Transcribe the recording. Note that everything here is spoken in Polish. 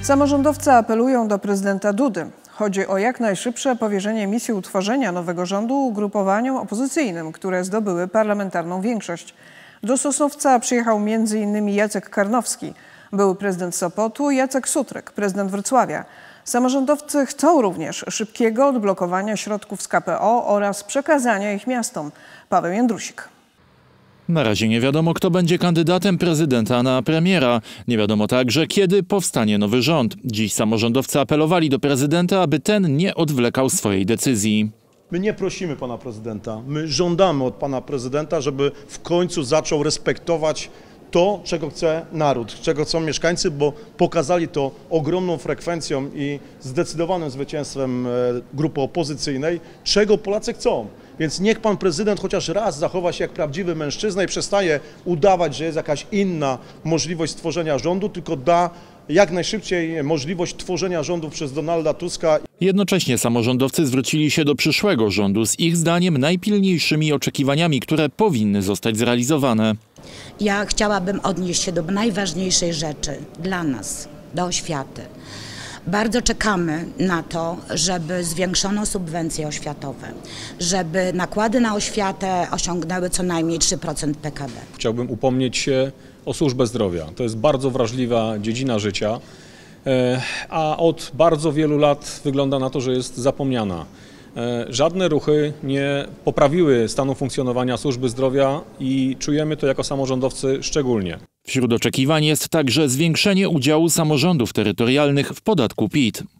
Samorządowcy apelują do prezydenta Dudy. Chodzi o jak najszybsze powierzenie misji utworzenia nowego rządu ugrupowaniom opozycyjnym, które zdobyły parlamentarną większość. Do Sosnowca przyjechał m.in. Jacek Karnowski, były prezydent Sopotu, Jacek Sutryk, prezydent Wrocławia. Samorządowcy chcą również szybkiego odblokowania środków z KPO oraz przekazania ich miastom. Paweł Jędrusik. Na razie nie wiadomo, kto będzie kandydatem prezydenta na premiera. Nie wiadomo także, kiedy powstanie nowy rząd. Dziś samorządowcy apelowali do prezydenta, aby ten nie odwlekał swojej decyzji. My nie prosimy pana prezydenta, my żądamy od pana prezydenta, żeby w końcu zaczął respektować to, czego chce naród, czego chcą mieszkańcy, bo pokazali to ogromną frekwencją i zdecydowanym zwycięstwem grupy opozycyjnej, czego Polacy chcą. Więc niech pan prezydent chociaż raz zachowa się jak prawdziwy mężczyzna i przestaje udawać, że jest jakaś inna możliwość stworzenia rządu, tylko da jak najszybciej możliwość tworzenia rządu przez Donalda Tuska. Jednocześnie samorządowcy zwrócili się do przyszłego rządu z ich zdaniem najpilniejszymi oczekiwaniami, które powinny zostać zrealizowane. Ja chciałabym odnieść się do najważniejszej rzeczy dla nas, do oświaty. Bardzo czekamy na to, żeby zwiększono subwencje oświatowe, żeby nakłady na oświatę osiągnęły co najmniej 3% PKB. Chciałbym upomnieć się o służbę zdrowia. To jest bardzo wrażliwa dziedzina życia, a od bardzo wielu lat wygląda na to, że jest zapomniana. Żadne ruchy nie poprawiły stanu funkcjonowania służby zdrowia i czujemy to jako samorządowcy szczególnie. Wśród oczekiwań jest także zwiększenie udziału samorządów terytorialnych w podatku PIT.